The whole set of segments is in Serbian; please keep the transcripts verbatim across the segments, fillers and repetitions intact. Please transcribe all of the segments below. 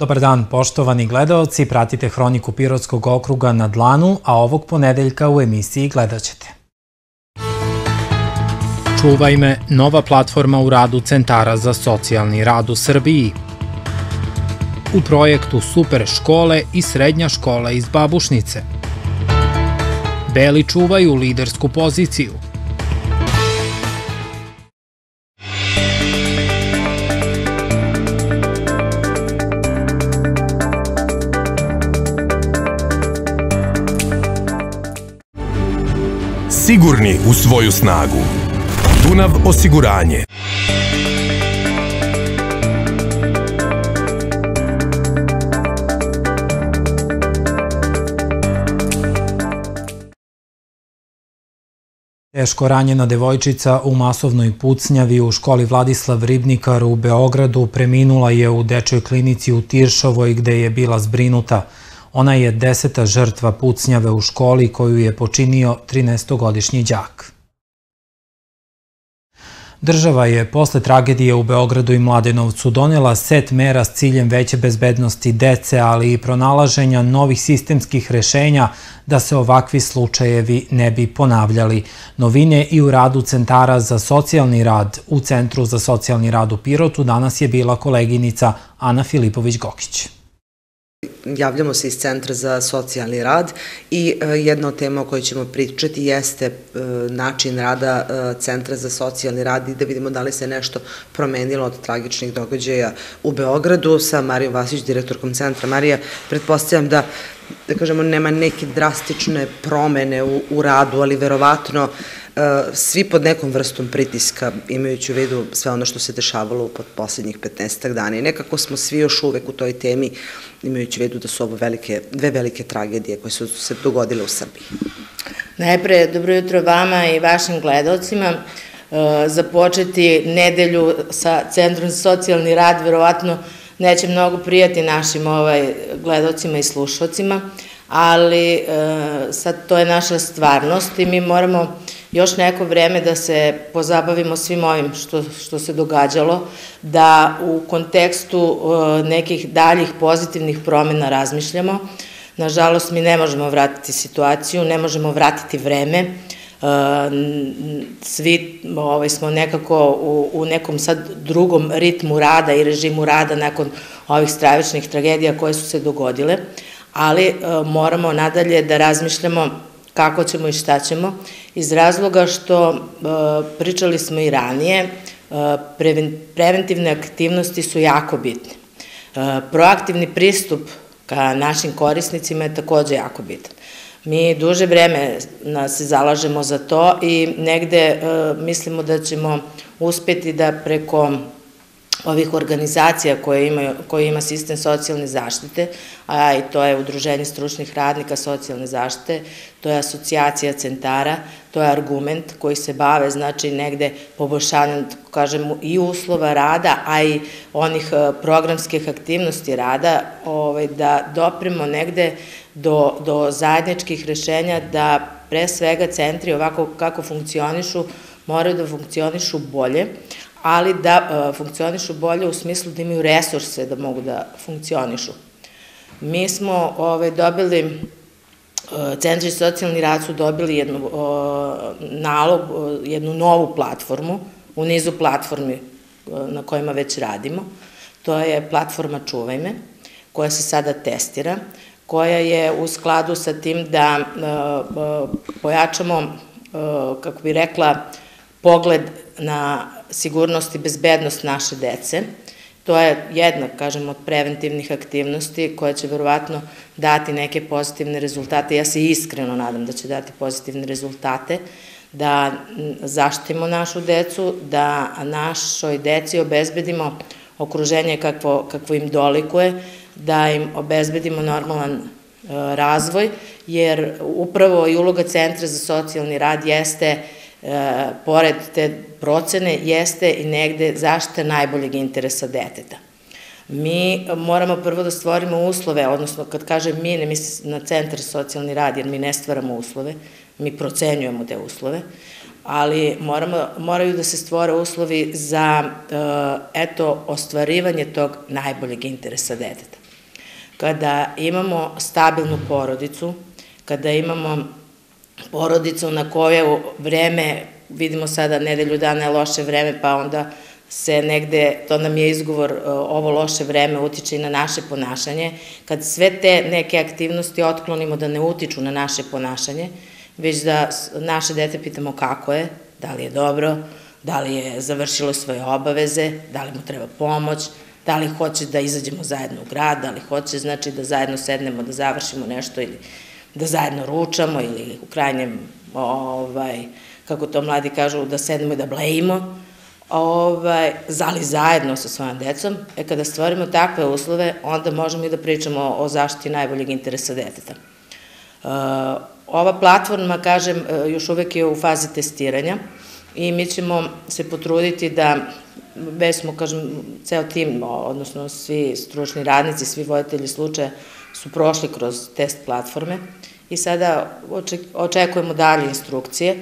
Dobar dan, poštovani gledaoci, pratite Hroniku Pirotskog okruga na dlanu, a ovog ponedeljka u emisiji gledat ćete. Čuvaj me, nova platforma u radu centara za socijalni rad u Srbiji. U projektu Super škole i srednja škola iz Babušnice. Beli čuvaju lidersku poziciju. Sigurni u svoju snagu. Dunav osiguranje. Teško ranjena devojčica u masovnoj pucnjavi u školi Vladislav Ribnikar u Beogradu preminula je u dečjoj klinici u Tiršovoj gde je bila zbrinuta. Ona je deseta žrtva pucnjave u školi koju je počinio trinaestogodišnji đak. Država je posle tragedije u Beogradu i Mladenovcu donela set mera s ciljem veće bezbednosti dece, ali i pronalaženja novih sistemskih rešenja da se ovakvi slučajevi ne bi ponavljali. Novine i u radu Centara za socijalni rad u Centru za socijalni rad u Pirotu danas je bila koleginica Ana Filipović-Gokić. Javljamo se iz Centra za socijalni rad i jedna od tema o kojoj ćemo pričati jeste način rada Centra za socijalni rad i da vidimo da li se nešto promenilo od tragičnih događaja u Beogradu sa Marijom Vasić, direktorkom centra. Marija, pretpostavljam da, da kažemo, nema neke drastične promene u, u radu, ali verovatno svi pod nekom vrstom pritiska, imajući u vidu sve ono što se dešavalo pod poslednjih petnaestak dana. I nekako smo svi još uvek u toj temi, imajući u vidu da su ovo velike, dve velike tragedije koje su se dogodile u Srbiji. Najpre, dobro jutro vama i vašim gledalcima. Započeti nedelju sa Centrom za socijalni rad verovatno neće mnogo prijati našim gledalcima i slušalcima, ali sad to je naša stvarnost i mi moramo još neko vreme da se pozabavimo svim ovim što se događalo, da u kontekstu nekih daljih pozitivnih promjena razmišljamo. Nažalost, mi ne možemo vratiti situaciju, ne možemo vratiti vreme. Svi smo nekako u nekom sad drugom ritmu rada i režimu rada nakon ovih stravičnih tragedija koje su se dogodile, ali moramo nadalje da razmišljamo kako ćemo i šta ćemo, iz razloga što pričali smo i ranije, preventivne aktivnosti su jako bitne. Proaktivni pristup ka našim korisnicima je takođe jako bitan. Mi duže vreme se zalažemo za to i negde mislimo da ćemo uspeti da preko ovih organizacija koje ima sistem socijalne zaštite, a i to je Udruženje stručnih radnika socijalne zaštite, to je asocijacija centara, to je Argument koji se bave, znači, negde poboljšanjem, kažemo, i uslova rada, a i onih programskih aktivnosti rada, da dopremo negde do zajedničkih rešenja da pre svega centri ovako kako funkcionišu moraju da funkcionišu bolje, ali da funkcionišu bolje u smislu da imaju resurse da mogu da funkcionišu. Mi smo dobili, Centri za socijalni rad su dobili jednu nalog, jednu novu platformu, u nizu platformi na kojima već radimo. To je platforma Čuvaj me, koja se sada testira, koja je u skladu sa tim da pojačamo, kako bi rekla, pogled na sigurnost i bezbednost naše dece. To je jedna, kažem, od preventivnih aktivnosti koja će verovatno dati neke pozitivne rezultate. Ja se iskreno nadam da će dati pozitivne rezultate, da zaštitimo našu decu, da našoj deci obezbedimo okruženje kakvo im dolikuje, da im obezbedimo normalan razvoj, jer upravo i uloga Centra za socijalni rad jeste, pored te procene, jeste i negde zaštita najboljeg interesa deteta. Mi moramo prvo da stvorimo uslove, odnosno kad kažem mi, ne mislim na Centar za socijalni rad, jer mi ne stvaramo uslove, mi procenjujemo te uslove, ali moraju da se stvore uslovi za, eto, ostvarivanje tog najboljeg interesa deteta. kada imamo stabilnu porodicu, kada imamo porodicu na koje vreme, vidimo sada nedelju dana je loše vreme, pa onda se negde, to nam je izgovor, ovo loše vreme utiče i na naše ponašanje, kad sve te neke aktivnosti otklonimo da ne utiču na naše ponašanje, već da naše dete pitamo kako je, da li je dobro, da li je završilo svoje obaveze, da li mu treba pomoć, da li hoće da izađemo zajedno u grad, da li hoće, znači, da zajedno sednemo, da završimo nešto ili da zajedno ručamo ili u krajnjem, kako to mladi kažu, da sednemo i da blejimo, zali zajedno sa svojom decom. E, kada stvorimo takve uslove, onda možemo i da pričamo o zaštiti najboljeg interesa deteta. Ova platforma, kažem, još uvek je u fazi testiranja i mi ćemo se potruditi da, već smo, kažem, ceo tim, odnosno svi stručni radnici, svi voditelji slučaja su prošli kroz test platforme i sada očekujemo dalje instrukcije.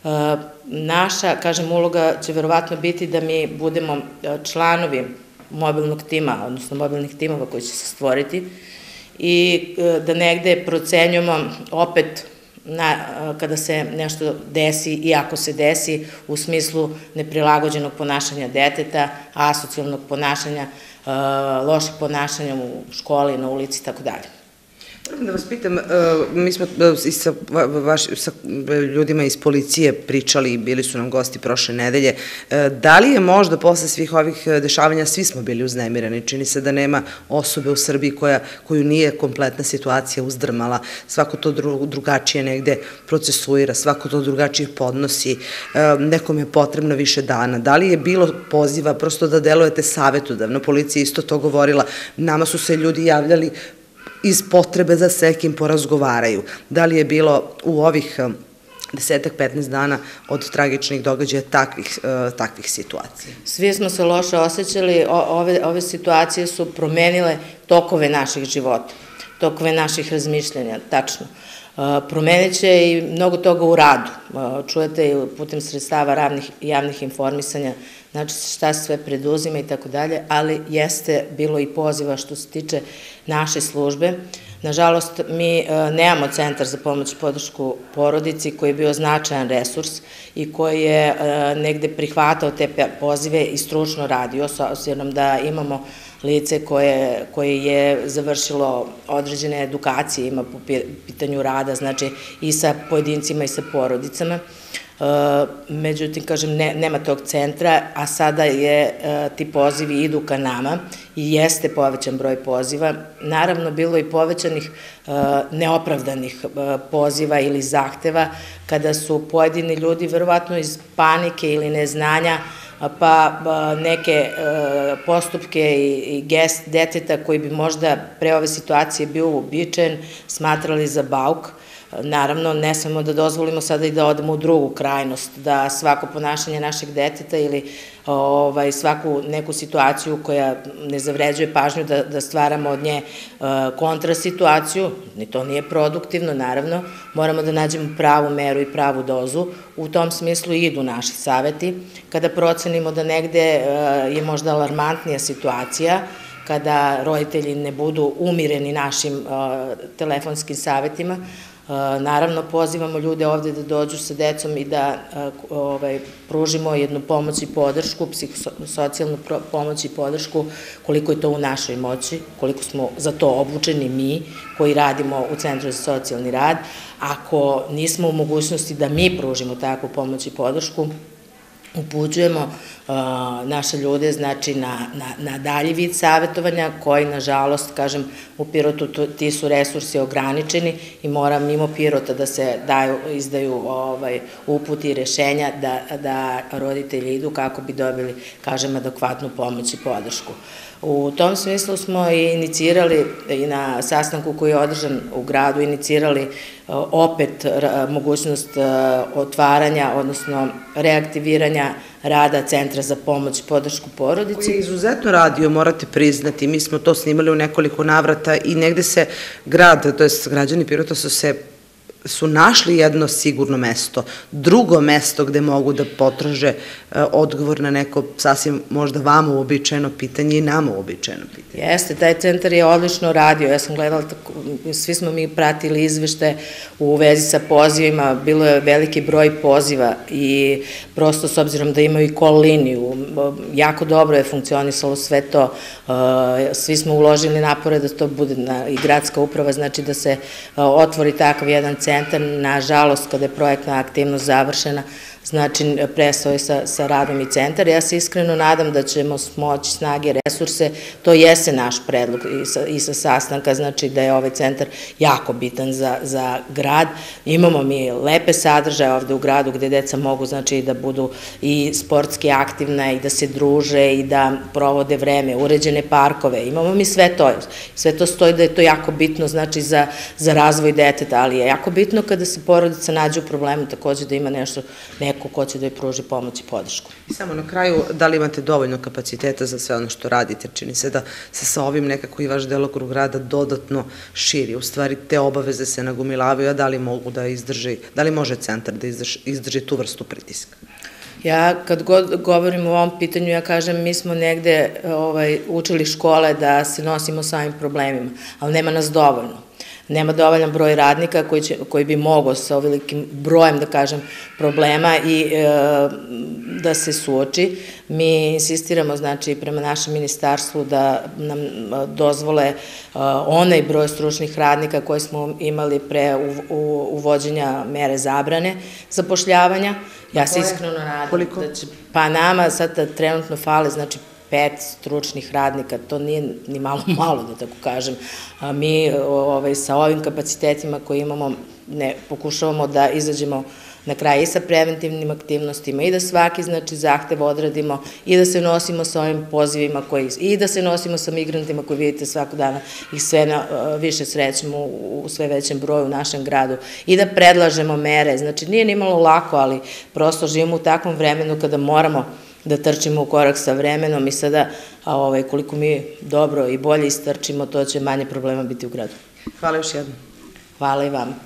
Naša, kažem, uloga će verovatno biti da mi budemo članovi mobilnog tima, odnosno mobilnih timova koji će se stvoriti i da negde procenjujemo opet kada se nešto desi i ako se desi u smislu neprilagođenog ponašanja deteta, asocijalnog ponašanja, lošeg ponašanja u školi, na ulici i tako dalje. Moram da vas pitam, mi smo i sa ljudima iz policije pričali, bili su nam gosti prošle nedelje, da li je možda posle svih ovih dešavanja, svi smo bili uznemireni, čini se da nema osobe u Srbiji koju nije kompletna situacija uzdrmala, svako to drugačije negde procesuira, svako to drugačije podnosi, nekom je potrebno više dana. Da li je bilo poziva prosto da delujete savetodavno, policija isto to govorila, nama su se ljudi javljali iz potrebe da se nekim porazgovaraju. Da li je bilo u ovih desetak, petnaest dana od tragičnih događaja takvih situacija? Svi smo se loše osjećali, ove situacije su promenile tokove naših života, tokove naših razmišljanja, tačno. Promenit će i mnogo toga u radu. Čujete i putem sredstava javnih informisanja, znači šta se sve preduzima i tako dalje, ali jeste bilo i poziva što se tiče naše službe. Nažalost, mi nemamo centar za pomoć i podršku porodici koji je bio značajan resurs i koji je negde prihvatao te pozive i stručno radio, s obzirom da imamo lice koje je završilo određene edukacije, ima po pitanju rada, znači i sa pojedincima i sa porodicama. Međutim, kažem, nema tog centra, a sada je, ti pozivi idu ka nama i jeste povećan broj poziva. Naravno, bilo je i povećanih neopravdanih poziva ili zahteva kada su pojedini ljudi, verovatno iz panike ili neznanja, pa neke postupke i gest deteta koji bi možda pre ove situacije bio uobičajen, smatrali za bauk. Naravno, ne smemo da dozvolimo sada i da odemo u drugu krajnost, da svako ponašanje našeg deteta ili svaku neku situaciju koja ne zavređuje pažnju da stvaramo od nje kontrasituaciju, ni to nije produktivno, naravno, moramo da nađemo pravu meru i pravu dozu. U tom smislu idu naši saveti. Kada procenimo da negde je možda alarmantnija situacija, kada roditelji ne budu umireni našim telefonskim savetima, naravno, pozivamo ljude ovde da dođu sa decom i da pružimo jednu pomoć i podršku, psihosocijalnu pomoć i podršku, koliko je to u našoj moći, koliko smo za to obučeni mi koji radimo u Centru za socijalni rad. Ako nismo u mogućnosti da mi pružimo takvu pomoć i podršku, upućujemo naše ljude, znači, na dalji vid savjetovanja koji, nažalost, kažem, u Pirotu ti su resursi ograničeni i mora mimo Pirota da se izdaju uputi i rešenja da roditelji idu kako bi dobili, kažem, adekvatnu pomoć i podršku. U tom smislu smo i inicirali i na sastanku koji je održan u gradu, inicirali opet mogućnost otvaranja, odnosno reaktiviranja rada Centra za pomoć i podršku porodici. Koji je izuzetno radio, morate priznati, mi smo to snimali u nekoliko navrata i negde se grad, to jest građani Pirota su se su našli jedno sigurno mesto, drugo mesto gde mogu da potraže odgovor na neko sasvim možda vama uobičajeno pitanje i nama uobičajeno pitanje. Jeste, taj centar je odlično radio, ja sam gledala, svi smo mi pratili izvešte u vezi sa pozivima, bilo je veliki broj poziva i prosto s obzirom da imaju i call liniju, jako dobro je funkcionisalo sve to, svi smo uložili napore da to bude i gradska uprava, znači da se otvori takav jedan centar, nažalost kada je projektna aktivnost završena, znači prestao je sa, sa radom i centar. Ja se iskreno nadam da ćemo smoći snage, resurse, to jeste naš predlog i sa, i sa sastanka, znači da je ovaj centar jako bitan za, za grad. Imamo mi lepe sadržaje ovde u gradu gde deca mogu znači da budu i sportski aktivna i da se druže i da provode vreme, uređene parkove, imamo mi sve to, sve to stoji da je to jako bitno znači za, za razvoj deteta, ali je jako bitno kada se porodica nađe u problemu takođe da ima nešto, neko ko će da joj pruži pomoć i podršku. I samo na kraju, da li imate dovoljno kapaciteta za sve ono što radite? Čini se da se sa ovim nekako i vaš delokrug rada dodatno širi. U stvari, te obaveze se nagomilavaju, a da li mogu da izdrži, da li može centar da izdrži, izdrži tu vrstu pritiska? Ja kad god govorim o ovom pitanju, ja kažem mi smo negde ovaj, učili škole da se nosimo sa ovim problemima, ali nema nas dovoljno. Nema dovoljan broj radnika koji, će, koji bi mogao sa ovolikim brojem, da kažem, problema i e, da se suoči. Mi insistiramo, znači, prema našem ministarstvu da nam dozvole e, onaj broj stručnih radnika koji smo imali pre u, u, uvođenja mere zabrane zapošljavanja. Ja se iskreno nadam da će, pa nama sad trenutno fale, znači, pet stručnih radnika, to nije ni malo malo, da tako kažem. Mi ovaj, sa ovim kapacitetima koje imamo ne, pokušavamo da izađemo na kraj i sa preventivnim aktivnostima i da svaki znači, zahtev odradimo i da se nosimo sa ovim pozivima koji, i da se nosimo sa migrantima koji vidite svakog dana ih sve na, više srećemo u, u sve većem broju u našem gradu i da predlažemo mere. Znači nije ni malo lako, ali prosto živimo u takvom vremenu kada moramo da trčimo u korak sa vremenom i sada a ovaj, koliko mi dobro i bolje istrčimo, to će manje problema biti u gradu. Hvala još jednom. Hvala i vam.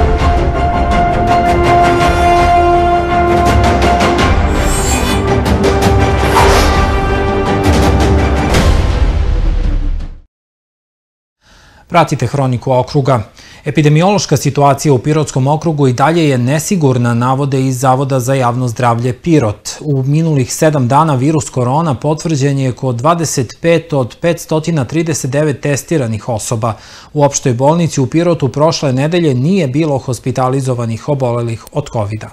Pratite Hroniku okruga. Epidemiološka situacija u Pirotskom okrugu i dalje je nesigurna, navode iz Zavoda za javno zdravlje Pirot. U minulih sedam dana virus korona potvrđen je kod dvadeset pet od petsto trideset devet testiranih osoba. U opštoj bolnici u Pirotu prošle nedelje nije bilo hospitalizovanih obolelih od kovida.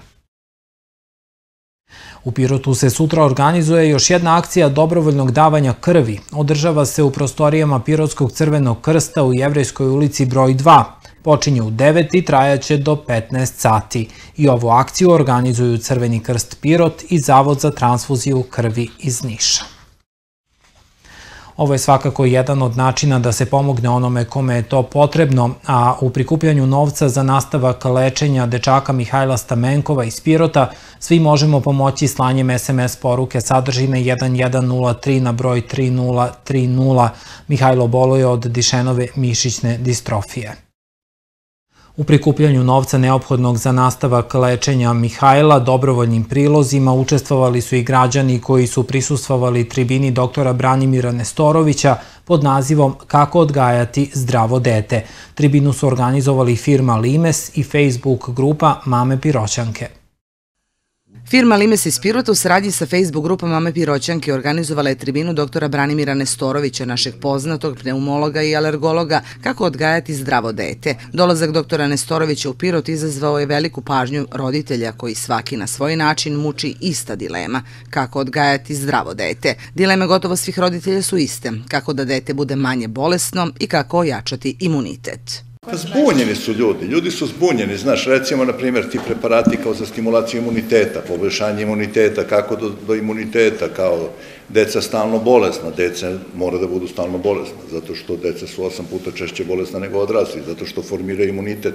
U Pirotu se sutra organizuje još jedna akcija dobrovoljnog davanja krvi. Održava se u prostorijama Pirotskog crvenog krsta u Jevrejskoj ulici broj dva. Počinje u devet i trajaće do petnaest sati. I ovu akciju organizuju Crveni krst Pirot i Zavod za transfuziju krvi iz Niša. Ovo je svakako jedan od načina da se pomogne onome kome je to potrebno, a u prikupljanju novca za nastavak lečenja dečaka Mihajla Stamenkova iz Pirota svi možemo pomoći slanjem es em es poruke sadržine jedan jedan nula tri na broj tri nula tri nula. Mihajlo boluje od Dišenove mišićne distrofije. U prikupljanju novca neophodnog za nastavak lečenja Mihajla dobrovoljnim prilozima učestvovali su i građani koji su prisustvovali tribini doktora Branimira Nestorovića pod nazivom Kako odgajati zdravo dete. Tribinu su organizovali firma Limes i Facebook grupa Mame Piroćanke. Firma Limes iz Pirota u saradnji sa Facebook grupom Mame Piroćanke organizovala je tribinu doktora Branimira Nestorovića, našeg poznatog pneumologa i alergologa, kako odgajati zdravo dete. Dolazak doktora Nestorovića u Pirot izazvao je veliku pažnju roditelja koji svaki na svoj način muči ista dilema, kako odgajati zdravo dete. Dileme gotovo svih roditelja su iste, kako da dete bude manje bolesno i kako ojačati imunitet. Pa zbunjeni su ljudi, ljudi su zbunjeni, znaš, recimo, na primjer, ti preparati kao za stimulaciju imuniteta, poboljšanje imuniteta, kako do, do imuniteta, kao deca stalno bolesna, deca mora da budu stalno bolesna, zato što deca su osam puta češće bolesna nego odrasli, zato što formiraju imunitet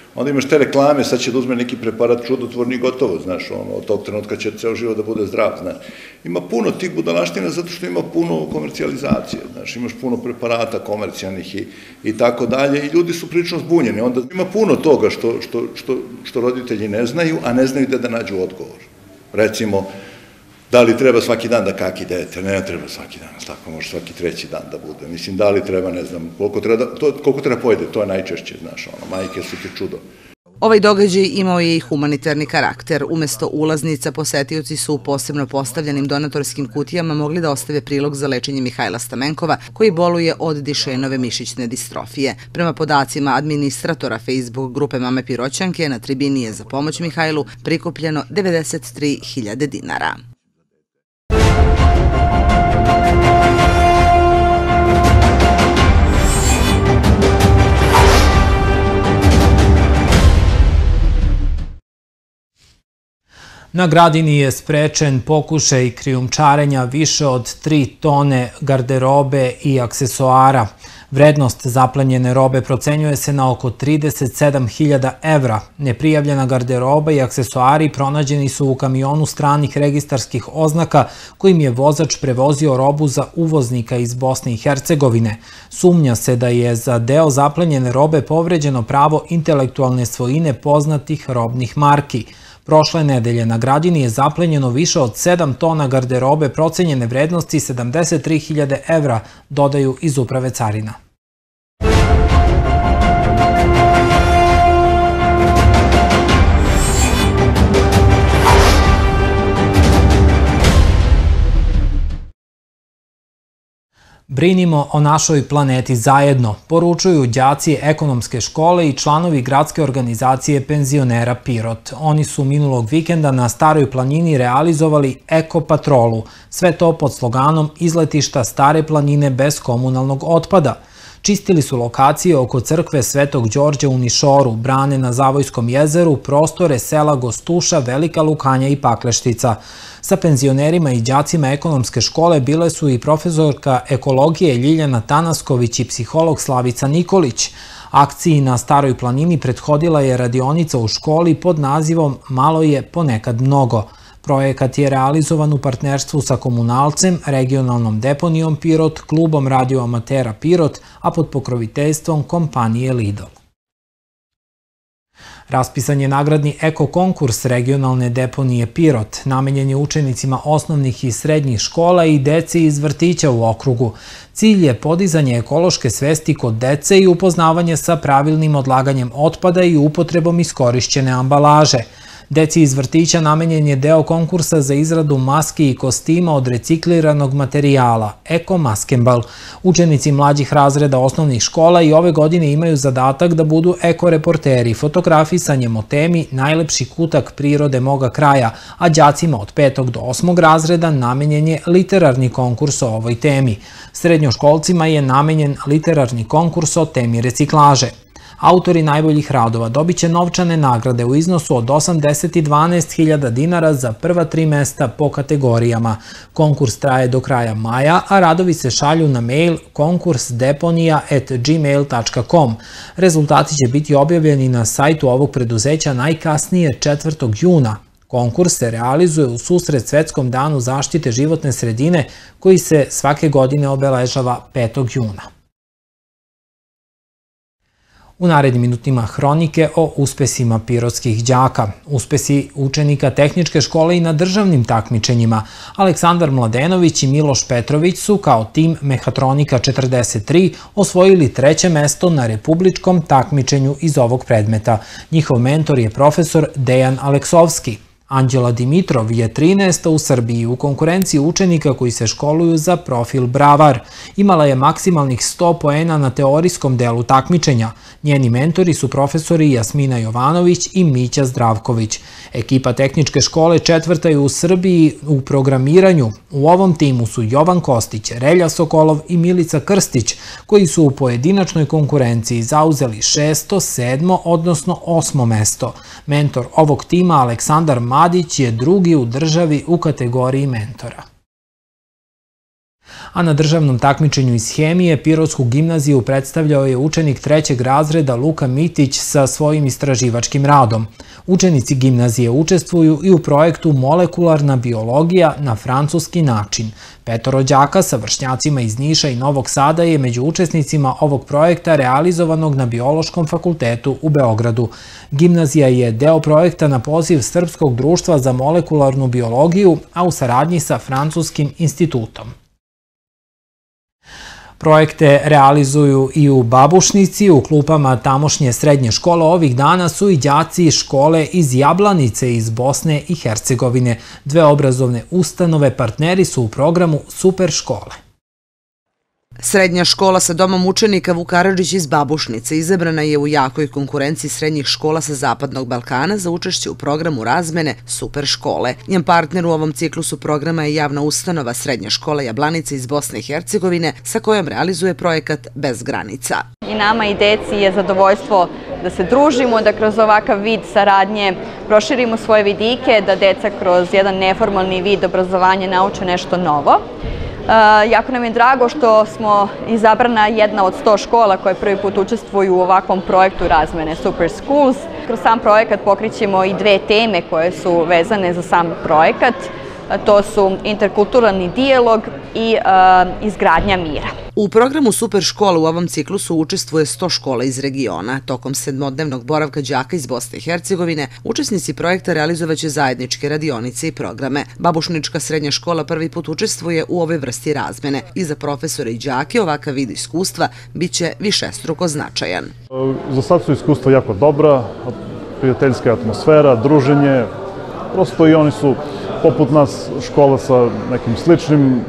Onda imaš te reklame, sad će da uzme neki preparat čudotvorni i gotovo, znaš, ono, od tog trenutka će ceo život da bude zdrav, znaš. Ima puno tih budalaština zato što ima puno komercijalizacije, znaš, imaš puno preparata komercijalnih i, i tako dalje i ljudi su prilično zbunjeni. Onda ima puno toga što, što, što, što roditelji ne znaju, a ne znaju gde da nađu odgovor. Recimo, da li treba svaki dan da kaki dete? Ne treba svaki dan, tako može svaki treći dan da bude. Mislim, da li treba, ne znam, koliko treba, to, koliko treba pojede, to je najčešće, znaš, ono, majke su ti čudo. Ovaj događaj imao je i humanitarni karakter. Umesto ulaznica, posetioci su u posebno postavljenim donatorskim kutijama mogli da ostave prilog za lečenje Mihajla Stamenkova, koji boluje od Dišenove mišićne distrofije. Prema podacima administratora Facebook grupe Mame Piroćanke, na tribini je za pomoć Mihajlu prikupljeno devedeset tri hiljade dinara. Na Gradini je sprečen pokušaj krijumčarenja više od tri tone garderobe i aksesoara. Vrednost zaplenjene robe procenjuje se na oko trideset sedam hiljada evra. Neprijavljena garderoba i aksesoari pronađeni su u kamionu stranih registarskih oznaka kojim je vozač prevozio robu za uvoznika iz Bosne i Hercegovine. Sumnja se da je za deo zaplenjene robe povređeno pravo intelektualne svojine poznatih robnih marki. Prošle nedelje na Gradini je zaplenjeno više od sedam tona garderobe procenjene vrednosti sedamdeset tri hiljade evra, dodaju iz Uprave carina. Brinimo o našoj planeti zajedno, poručuju đaci ekonomske škole i članovi gradske organizacije penzionera Pirot. Oni su minulog vikenda na Staroj planini realizovali Eko patrolu, sve to pod sloganom Izletišta Stare planine bez komunalnog otpada. Čistili su lokacije oko crkve Svetog Đorđa u Nišoru, brane na Zavojskom jezeru, prostore sela Gostuša, Velika Lukanja i Pakleštica. Sa penzionerima i đacima ekonomske škole bile su i profesorka ekologije Ljiljana Tanasković i psiholog Slavica Nikolić. Akciji na Staroj planini prethodila je radionica u školi pod nazivom Malo je ponekad mnogo. Projekat je realizovan u partnerstvu sa Komunalcem, regionalnom deponijom Pirot, klubom radioamatera Pirot, a pod pokroviteljstvom kompanije Lidl. Raspisan je nagradni eko-konkurs regionalne deponije Pirot, namenjen je učenicima osnovnih i srednjih škola i deci iz vrtića u okrugu. Cilj je podizanje ekološke svesti kod dece i upoznavanje sa pravilnim odlaganjem otpada i upotrebom iskorišćene ambalaže. Deci iz vrtića namenjen je deo konkursa za izradu maski i kostima od recikliranog materijala, Eko Maskembal. Učenici mlađih razreda osnovnih škola i ove godine imaju zadatak da budu eko-reporteri, fotografisanjem o temi Najlepši kutak prirode moga kraja, a đacima od petog do osmog razreda namenjen je literarni konkurs o ovoj temi. Srednjoškolcima je namenjen literarni konkurs o temi reciklaže. Autori najboljih radova dobit će novčane nagrade u iznosu od osam, deset i dvanaest hiljada dinara za prva tri mesta po kategorijama. Konkurs traje do kraja maja, a radovi se šalju na mail konkurs deponija at gmail tačka com. Rezultati će biti objavljeni na sajtu ovog preduzeća najkasnije četvrtog juna. Konkurs se realizuje u susret Svetskom danu zaštite životne sredine koji se svake godine obeležava petog juna. U narednim minutima hronike o uspesima pirotskih đaka, uspesi učenika tehničke škole i na državnim takmičenjima. Aleksandar Mladenović i Miloš Petrović su kao tim Mehatronika četrdeset tri osvojili treće mesto na republičkom takmičenju iz ovog predmeta. Njihov mentor je profesor Dejan Aleksovski. Anđela Dimitrov je trinaesta u Srbiji u konkurenciji učenika koji se školuju za profil bravar. Imala je maksimalnih sto poena na teorijskom delu takmičenja. Njeni mentori su profesori Jasmina Jovanović i Mića Zdravković. Ekipa tehničke škole četvrta je u Srbiji u programiranju. U ovom timu su Jovan Kostić, Relja Sokolov i Milica Krstić, koji su u pojedinačnoj konkurenciji zauzeli šesto, sedmo, odnosno osmo mesto. Mentor ovog tima, Aleksandar Madić, je drugi u državi u kategoriji mentora. A na državnom takmičenju iz hemije Pirotsku gimnaziju predstavljao je učenik trećeg razreda Luka Mitić sa svojim istraživačkim radom. Učenici gimnazije učestvuju i u projektu Molekularna biologija na francuski način. Petoro đaka sa vršnjacima iz Niša i Novog Sada je među učesnicima ovog projekta realizovanog na Biološkom fakultetu u Beogradu. Gimnazija je deo projekta na poziv Srpskog društva za molekularnu biologiju, a u saradnji sa Francuskim institutom. Projekte realizuju i u Babušnici, u klupama tamošnje srednje škole ovih dana su i đaci škole iz Jablanice iz Bosne i Hercegovine. Dve obrazovne ustanove partneri su u programu Super škole. Srednja škola sa domom učenika Vuk Karadžić iz Babušnice izabrana je u jakoj konkurenciji srednjih škola sa Zapadnog Balkana za učešće u programu razmene Super škole. Njen partner u ovom ciklusu programa je javna ustanova Srednja škola Jablanica iz Bosne i Hercegovine sa kojom realizuje projekat Bez granica. I nama i deci je zadovoljstvo da se družimo, da kroz ovakav vid saradnje proširimo svoje vidike, da deca kroz jedan neformalni vid obrazovanja nauče nešto novo. Jako nam je drago što smo izabrana jedna od sto škola koje prvi put učestvuju u ovakvom projektu razmene Super Schools. Kroz sam projekat pokrićemo i dve teme koje su vezane za sam projekat. To su interkulturalni dijalog i izgradnja mira. U programu Super škola u ovom ciklusu učestvuje sto škola iz regiona. Tokom sedmodnevnog boravka đaka iz Bosne i Hercegovine, učesnici projekta realizovaće zajedničke radionice i programe. Babušnička srednja škola prvi put učestvuje u ovoj vrsti razmene i za profesore i đake ovakav vid iskustva biće višestruko značajan. Za sad su iskustva jako dobra, prijateljska atmosfera, druženje, prosto i oni su poput nas škola sa nekim sličnim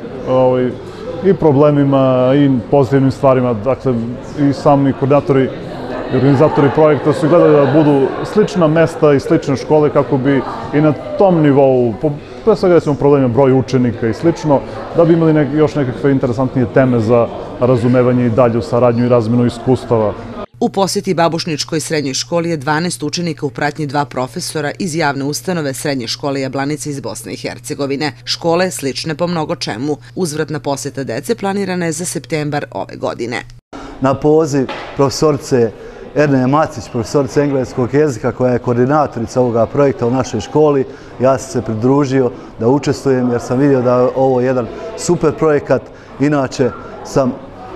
i problemima i pozitivnim stvarima. Dakle, i sami koordinatori i organizatori projekta su gledali da budu slična mesta i slične škole kako bi i na tom nivou, pre svega recimo problema broj učenika i slično, da bi imali još nekakve interesantnije teme za razumevanje i dalju saradnju i razmenu iskustava. U posjeti Babušničkoj srednjoj školi je dvanaest učenika u pratnji dva profesora iz javne ustanove Srednje škole Jablanica iz Bosne i Hercegovine. Škole slične po mnogo čemu. Uzvratna posjeta dece planirana je za septembar ove godine. Na poziv profesorice Erne Macić, profesorice engleskog jezika koja je koordinatorica ovoga projekta u našoj školi, ja sam se pridružio da učestvujem jer sam vidio da je ovo jedan super projekat. Inače sam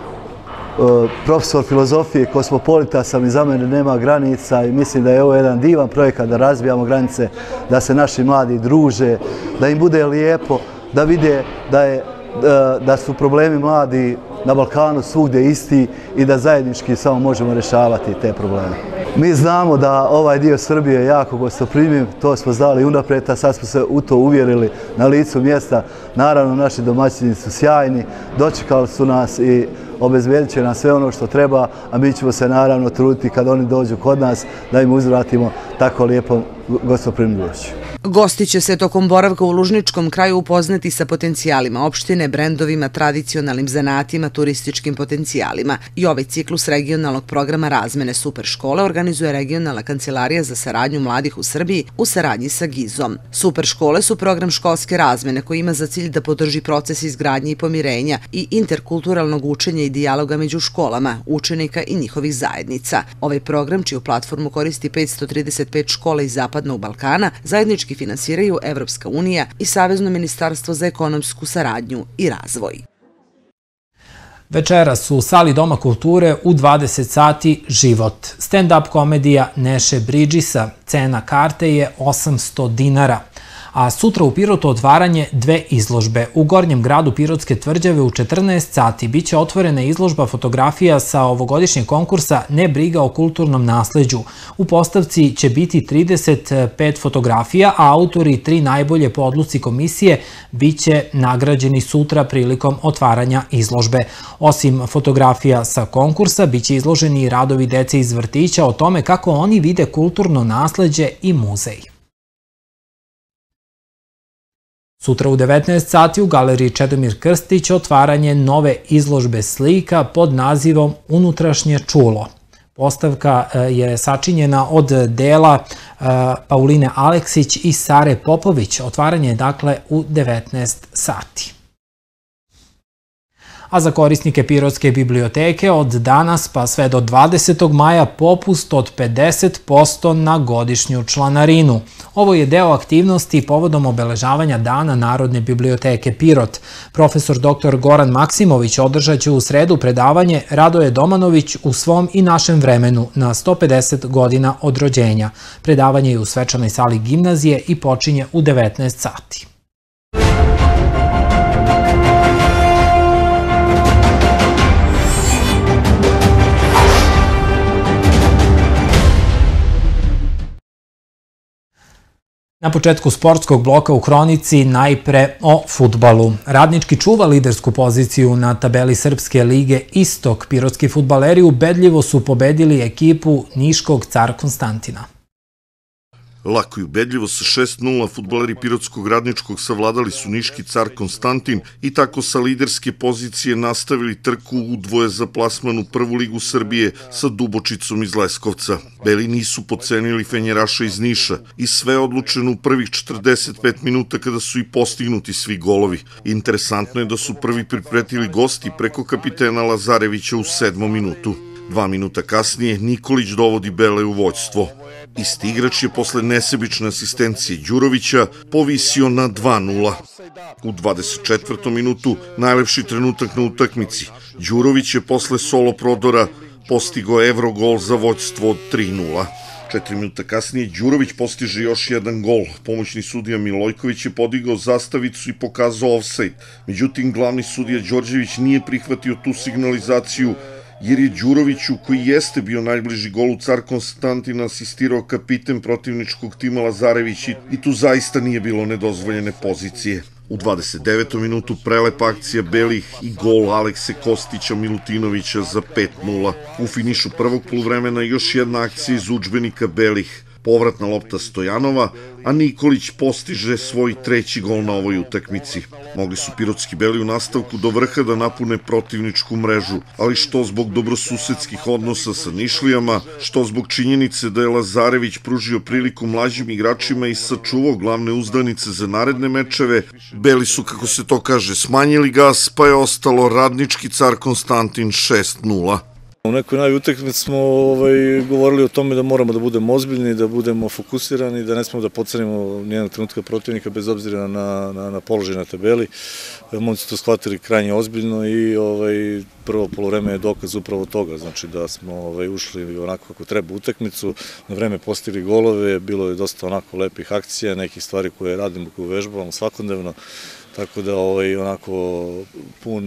profesor filozofije, kosmopolita sam i za mene nema granica i mislim da je ovo jedan divan projekat da razbijamo granice, da se naši mladi druže, da im bude lijepo, da vide da, je, da su problemi mladi na Balkanu svugdje isti i da zajednički samo možemo rješavati te probleme. Mi znamo da ovaj dio Srbije je jako gostoprimljiv, to smo znali unaprijed, a sad smo se u to uvjerili na licu mjesta. Naravno, naši domaćini su sjajni, dočekali su nas i obezbedit će nam sve ono što treba, a mi ćemo se naravno truditi kad oni dođu kod nas da im uzvratimo tako lijepom gostoprimljivošću. Gosti će se tokom boravka u Lužničkom kraju upoznati sa potencijalima opštine, brendovima, tradicionalnim zanatima, turističkim potencijalima. I ovaj ciklus regionalnog programa razmene Super škole organizuje Regionalna kancelarija za saradnju mladih u Srbiji u saradnji sa Gizom. Super škole su program školske razmene koji ima za cilj da podrži proces izgradnje i pomirenja i interkulturalnog učenja i dijaloga među školama, učenika i njihovih zajednica. Ovaj program, čiju platformu koristi petsto trideset pet škola iz Zapadnog Balkana, zajednički finansiraju Evropska unija i Savezno ministarstvo za ekonomsku saradnju i razvoj. Večeras u sali Doma kulture u dvadeset sati Život. Stand-up komedija Neše Bridžisa. Cena karte je osamsto dinara. A sutra u Pirotu otvaranje dve izložbe. U Gornjem gradu Pirotske tvrđave u četrnaest sati biće otvorena izložba fotografija sa ovogodišnjeg konkursa Ne briga o kulturnom nasleđu. U postavci će biti trideset pet fotografija, a autori tri najbolje po odluci komisije biće nagrađeni sutra prilikom otvaranja izložbe. Osim fotografija sa konkursa, biće izloženi i radovi dece iz vrtića o tome kako oni vide kulturno nasleđe i muzej. Sutra u devetnaest sati u galeriji Čedomir Krstić otvaranje nove izložbe slika pod nazivom Unutrašnje čulo. Postavka je sačinjena od dela Pauline Aleksić i Sare Popović. Otvaranje je dakle u devetnaest sati. a za korisnike Pirotske biblioteke od danas pa sve do dvadesetog maja popust od pedeset posto na godišnju članarinu. Ovo je deo aktivnosti povodom obeležavanja Dana Narodne biblioteke Pirot. Profesor doktor Goran Maksimović održat će u sredu predavanje Radoje Domanović u svom i našem vremenu na sto pedeset godina od rođenja. Predavanje je u svečanoj sali gimnazije i počinje u devetnaest sati. Na početku sportskog bloka u Hronici najpre o fudbalu. Radnički čuva lidersku poziciju na tabeli Srpske lige Istok. Pirotski fudbaleri ubedljivo su pobedili ekipu Niškog Car Konstantina. Lako i ubedljivo sa šest nula fudbaleri Pirotskog Radničkog savladali su Niški Car Konstantin i tako sa liderske pozicije nastavili trku u dvoje za plasman u prvu ligu Srbije sa Dubočicom iz Leskovca. Beli nisu podcenili Fenjeraša iz Niša i sve odlučeno u prvih četrdeset pet minuta kada su i postignuti svi golovi. Interesantno je da su prvi pripretili gosti preko kapitena Lazarevića u sedmom minutu. Dva minuta kasnije Nikolić dovodi Bele u vođstvo. Isti igrač je posle nesebične asistencije Đurovića povisio na dva nula. U dvadeset četvrtom minutu najlepši trenutak na utakmici. Đurović je posle solo prodora postigao Evrogol za vođstvo od tri nula. Četiri minuta kasnije Đurović postiže još jedan gol. Pomoćni sudija Milojković je podigao zastavicu i pokazao ofsajd. Međutim, glavni sudija Đorđević nije prihvatio tu signalizaciju jer je Đuroviću, koji jeste bio najbliži golu Car Konstantina, asistirao kapiten protivničkog tima Lazarević i tu zaista nije bilo nedozvoljene pozicije. U dvadeset devetom minutu prelepa akcija Belih i gol Alekse Kostića Milutinovića za pet nula. U finišu prvog poluvremena još jedna akcija iz udžbenika Belih. Povratna lopta Stojanova, a Nikolić postiže svoj treći gol na ovoj utakmici. Mogli su Pirotski Beli u nastavku do vrha da napune protivničku mrežu, ali što zbog dobrosusedskih odnosa sa Nišlijama, što zbog činjenice da je Lazarević pružio priliku mlađim igračima i sačuvao glavne uzdanice za naredne mečeve, Beli su, kako se to kaže, smanjili gas, pa je ostalo Radnički Car Konstantin šest nula. U nekoj najbolji utakmici smo ovaj, govorili o tome da moramo da budemo ozbiljni, da budemo fokusirani, da ne smemo da podcenimo nijednog trenutka protivnika bez obzira na, na, na položaj na tabeli. Momci to shvatili krajnje ozbiljno i ovaj, prvo polovreme je dokaz upravo toga, znači da smo ovaj, ušli onako kako treba u utakmicu, na vreme postigli golove, bilo je dosta onako lepih akcija, nekih stvari koje radimo, koje vežbavamo svakodnevno. Tako da ovaj, onako pun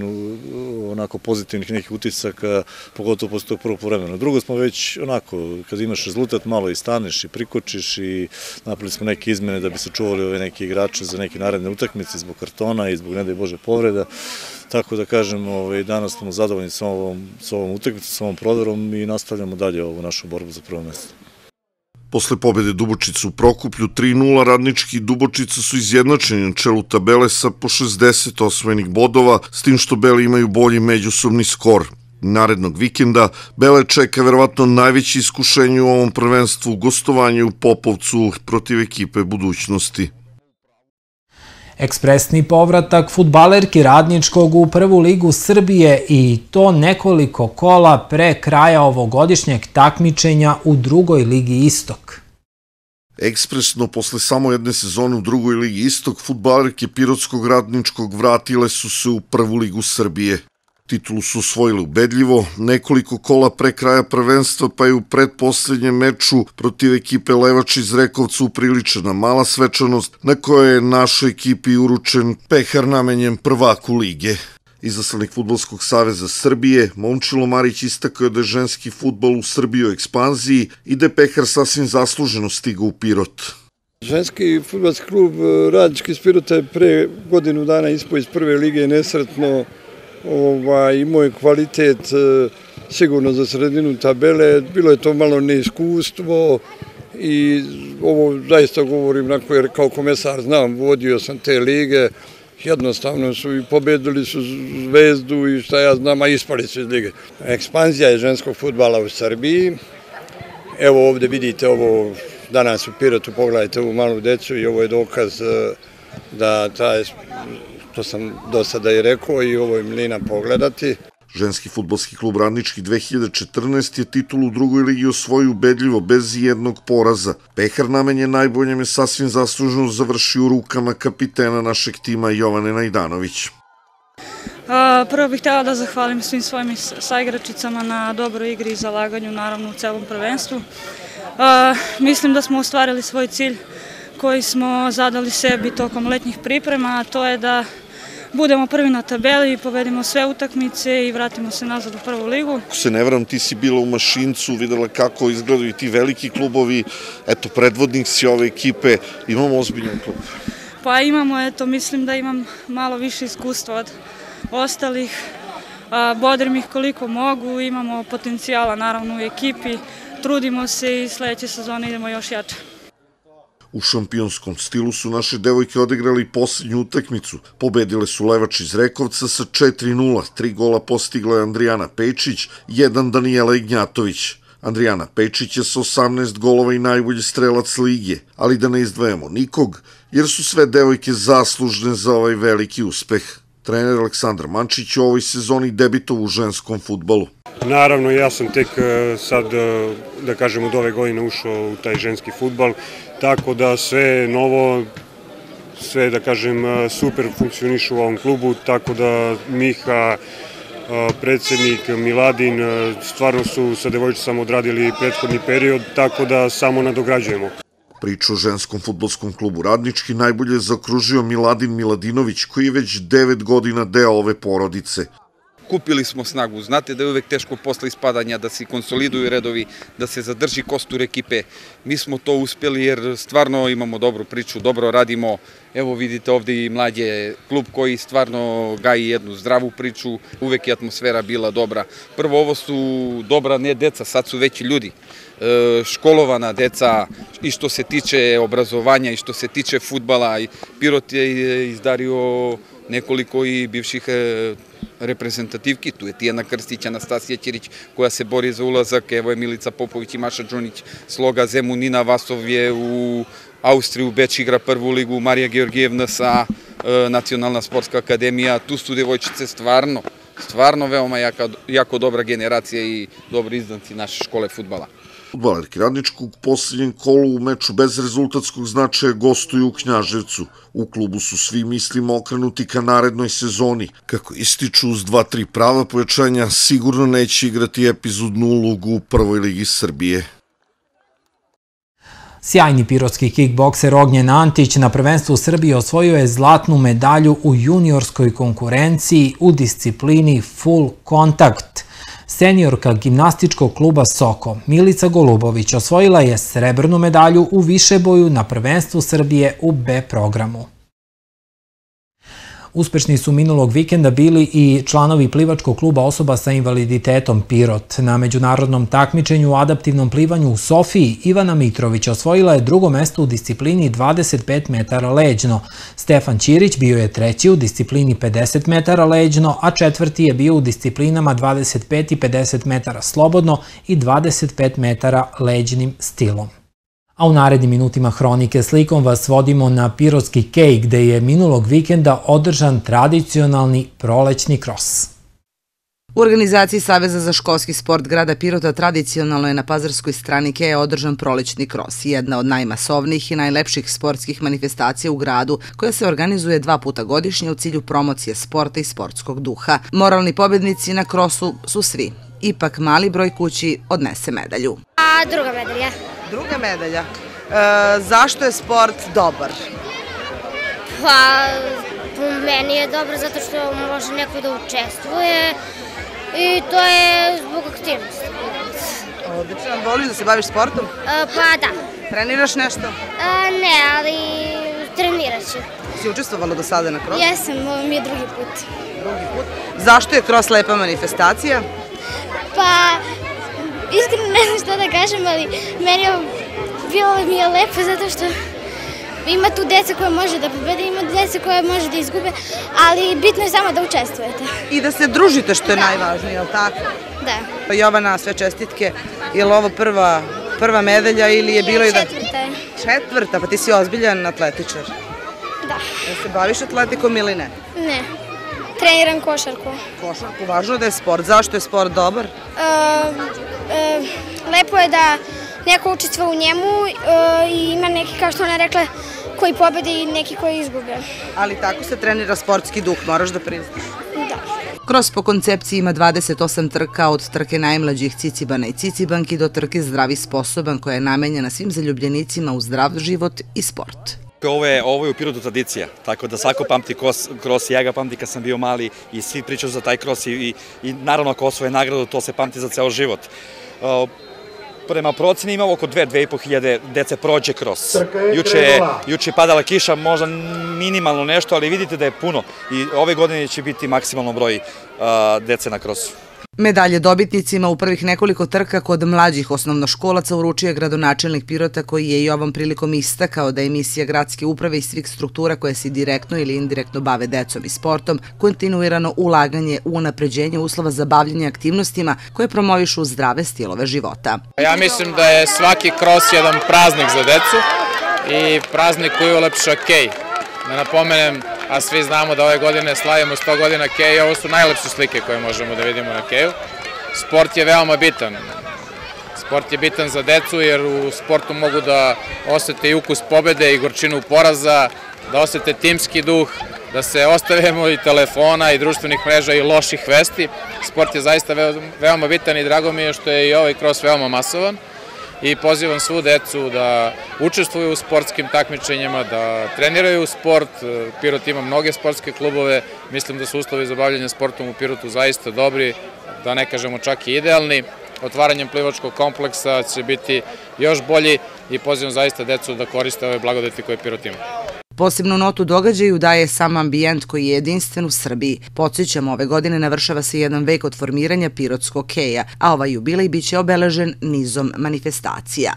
onako pozitivnih nekih utisaka, pogotovo posle tog prvog povremena. Drugo smo već onako, kad imaš rezultat, malo i staneš i prikočiš i napravili smo neke izmene da bi se čuvali ove neke igrače za neke naredne utakmice zbog kartona i zbog, ne daj Bože, povreda. Tako da kažem, ovaj, danas smo zadovoljni sa ovom, sa ovom utakmicom, sa ovom prodorom i nastavljamo dalje ovu našu borbu za prvo mesto. Posle pobede Dubočica u Prokuplju tri nula, Radnički i Dubočica su izjednačeni na čelu tabele sa po šezdeset osvojenih bodova, s tim što Beli imaju bolji međusobni skor. Narednog vikenda Bele čeka verovatno najveće iskušenje u ovom prvenstvu, gostovanje u Popovcu protiv ekipe Budućnosti. Ekspresni povratak fudbalerki Radničkog u prvu ligu Srbije i to nekoliko kola pre kraja ovogodišnjeg takmičenja u drugoj ligi Istok. Ekspresno, posle samo jedne sezone u drugoj ligi Istok, fudbalerke Pirotskog Radničkog vratile su se u prvu ligu Srbije. Titulu su osvojili ubedljivo, nekoliko kola pre kraja prvenstva, pa je u pretposlednjem meču protiv ekipe Levač iz Rekovca upriličena mala svečanost na kojoj je našoj ekipi uručen pehar namenjen prvaku lige. Izaslanik Fudbalskog saveza Srbije, Momčilo Marić, istakao je da je ženski fudbal u Srbiji u ekspanziji i da je pehar sasvim zasluženo stigao u Pirot. Ženski fudbalski klub Radnički iz Pirota je pre godinu dana ispao iz prve lige nesretno. Ovaj, imao je kvalitet sigurno za sredinu tabele, bilo je to malo neiskustvo i ovo zaista govorim jer kao komesar znam, vodio sam te lige, jednostavno su i pobedili su Zvezdu i šta ja znam, a ispali su iz lige. Ekspanzija je ženskog fudbala u Srbiji, evo ovde vidite ovo danas u Pirotu, pogledajte ovu malu decu i ovo je dokaz da ta to sam do sada i rekao i ovo je milina pogledati. Ženski fudbalski klub Radnički dve hiljade četrnaeste. je titulu u drugoj ligi osvojio ubedljivo bez jednog poraza. Pehar namenjen najboljem je sasvim zaslužno završio u rukama kapitena našeg tima Jovane Najdanović. Prvo bih htjela da zahvalim svim svojim saigračicama na dobroj igri i zalaganju, naravno u celom prvenstvu. Mislim da smo ostvarili svoj cilj koji smo zadali sebi tokom letnjih priprema, a to je da budemo prvi na tabeli i pobedimo sve utakmice i vratimo se nazad u prvu ligu. Ako se ne varam, ti si bila u Mašincu, videla kako izgledaju ti veliki klubovi, eto, predvodnik si ove ekipe, imamo ozbiljan klub. Pa imamo, eto, mislim da imam malo više iskustva od ostalih, bodrim ih koliko mogu, imamo potencijala naravno u ekipi, trudimo se i sledeće sezone idemo još jače. U šampionskom stilu su naše devojke odigrali poslednju utakmicu. Pobedile su Levač iz Rekovca sa četiri nula. Tri gola postigla je Andrijana Pečić, jedan Danijela Ignjatović. Andrijana Pečić je sa osamnaest golova i najbolji strelac lige, ali da ne izdvajamo nikog, jer su sve devojke zaslužne za ovaj veliki uspeh. Trener Aleksandar Mančić u ovoj sezoni debitovao u ženskom fudbalu. Naravno, ja sam tek sad, da kažem, od ove godine ušao u taj ženski fudbal, tako da sve novo, sve, da kažem, super funkcioniše u ovom klubu, tako da Miha, predsednik, Miladin, stvarno su sa devojčicama odradili prethodni period, tako da samo nadograđujemo. Priču o ženskom fudbalskom klubu Radnički najbolje je zaokružio Miladin Miladinović, koji je već devet godina deo ove porodice. Kupili smo snagu, znate da je uvek teško posle ispadanja da se konsoliduju redovi, da se zadrži kostur ekipe. Mi smo to uspjeli jer stvarno imamo dobru priču, dobro radimo. Evo vidite ovde i mlađe klub koji stvarno gaji jednu zdravu priču, uvek je atmosfera bila dobra. Prvo, ovo su dobra ne deca, sad su veći ljudi, školovana deca i što se tiče obrazovanja i što se tiče fudbala. Pirot je izdario nekoliko i bivših reprezentativki, tu je Tijana Krstić, Anastasija Ćirić koja se bori za ulazak, evo je Milica Popović i Maša Đunić, Sloga Zemun, Nina Vasov je u Austriju, Beč igra prvu ligu, Marija Georgijevna sa Nacionalna sportska akademija, tu su devojčice stvarno, stvarno veoma jako dobra generacija i dobri izdanci naše škole fudbala. Fudbalerke Radničkog u posljednjem kolu u meču bez rezultatskog značaja gostuju u Knjaževcu. U klubu su svi mislimo okrenuti ka narednoj sezoni. Kako ističu uz dva tri prava pojačanja, sigurno neće igrati epizodnu ulogu u prvoj ligi Srbije. Sjajni pirotski kickbokser Ognjen Antić na prvenstvu Srbije osvojio je zlatnu medalju u juniorskoj konkurenciji u disciplini Full Contact. Seniorka gimnastičkog kluba Soko, Milica Golubović, osvojila je srebrnu medalju u višeboju na prvenstvu Srbije u B programu. Uspešni su minulog vikenda bili i članovi plivačkog kluba osoba sa invaliditetom Pirot. Na međunarodnom takmičenju u adaptivnom plivanju u Sofiji Ivana Mitrović osvojila je drugo mesto u disciplini dvadeset pet metara leđno. Stefan Ćirić bio je treći u disciplini pedeset metara leđno, a četvrti je bio u disciplinama dvadeset pet i pedeset metara slobodno i dvadeset pet metara leđnim stilom. A u narednim minutima hronike slikom vas vodimo na Pirotski kej, gde je minulog vikenda održan tradicionalni prolećni kros. U organizaciji Saveza za školski sport grada Pirota tradicionalno je na pazarskoj strani keja održan prolećni kros, jedna od najmasovnijih i najlepših sportskih manifestacija u gradu, koja se organizuje dva puta godišnje u cilju promocije sporta i sportskog duha. Moralni pobednici na krosu su svi. Ipak mali broj kući odnese medalju. A druga medalja. Druga medalja. Zašto je sport dobar? Pa, po meni je dobar zato što može neko da učestvuje i to je zbog aktivnosti. Odlično. Voliš da se baviš sportom? Pa da. Treniraš nešto? Ne, ali trenirat ću. Si učestvovala do sada na krosu? Jesam, ovo mi je drugi put. Drugi put. Zašto je kros lepa manifestacija? Pa, iskreno ne znam što da kažem, ali meni je bilo mi je lepo zato što ima tu deca koja može da pobede, ima deca koja može da izgube, ali bitno je samo da učestvujete. I da se družite, što je najvažnije, je li tako? Da. Pa Jovana, sve čestitke. Je li ovo prva, prva medalja ili je bilo i da... Četvrta je. Četvrta, pa ti si ozbiljan atletičar. Da. Jel se baviš atletikom ili ne? Ne. Treniram košarku. Košarku, važno je da je sport. Zašto je sport dobar? E, e, lepo je da neko učestvuje u njemu e, i ima neki, kao što ona rekla, koji pobede i neki koji izgube. Ali tako se trenira sportski duh, moraš da priznaš. Da. Cross po koncepciji ima dvadeset osam trka, od trke najmlađih Cicibana i Cicibanki do trke Zdravi sposoban, koja je namenjena svim zaljubljenicima u zdrav život i sport. Ovo je, ovo je u Pirotu tradicija, tako da svako pamti kros, ja ga pamti kad sam bio mali i svi pričaju za taj kros i, i, i naravno ako osvoje nagradu, to se pamti za ceo život. Uh, Prema proceni ima oko dve, dve i po hiljade dece prođe kros. Juče, juče je padala kiša, možda minimalno nešto, ali vidite da je puno i ove godine će biti maksimalno broj uh, dece na krosu. Medalje dobitnicima u prvih nekoliko trka kod mlađih osnovnoškolaca uručio je gradonačelnik Pirota, koji je i ovom prilikom istakao da je misija gradske uprave i svih struktura koje se direktno ili indirektno bave decom i sportom kontinuirano ulaganje u unapređenje uslova za bavljanje aktivnostima koje promovišu zdrave stilove života. Ja mislim da je svaki kros jedan praznik za decu i praznik koji ulepša kej. Da napomenem, a svi znamo da ove godine slavimo sto godina Keja i ovo su najlepše slike koje možemo da vidimo na Keju. Sport je veoma bitan. Sport je bitan za decu jer u sportu mogu da osete i ukus pobede i gorčinu poraza, da osete timski duh, da se ostavimo i telefona i društvenih mreža i loših vesti. Sport je zaista veoma bitan i drago mi je što je i ovaj kros veoma masovan. I pozivam svu decu da učestvuju u sportskim takmičenjima, da treniraju sport. Pirot ima mnoge sportske klubove, mislim da su uslovi za bavljanje sportom u Pirotu zaista dobri, da ne kažemo čak i idealni. Otvaranjem plivačkog kompleksa će biti još bolji i pozivam zaista decu da koriste ove blagodeti koje Pirot ima. Posebnu notu događaju daje sam ambijent koji je jedinstven u Srbiji. Podsjećamo, ove godine navršava se jedan vek od formiranja Pirotskog keja, a ovaj jubilej biće obeležen nizom manifestacija.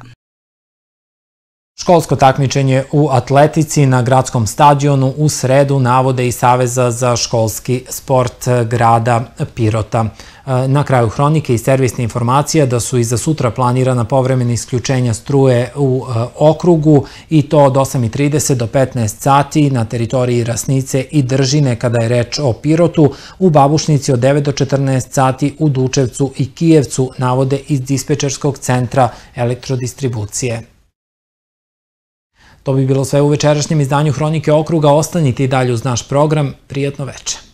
Školsko takmičenje u atletici na gradskom stadionu u sredu navode i Saveza za školski sport grada Pirota. Na kraju hronike i servisne informacija da su i za sutra planirana povremena isključenja struje u okrugu i to od osam i trideset do petnaest sati na teritoriji Rasnice i Držine kada je reč o Pirotu, u Babušnici od devet do četrnaest sati, u Dučevcu i Kijevcu, navode iz dispečerskog centra elektrodistribucije. To bi bilo sve u večerašnjem izdanju Hronike okruga. Ostanite i dalje uz naš program. Prijatno veče.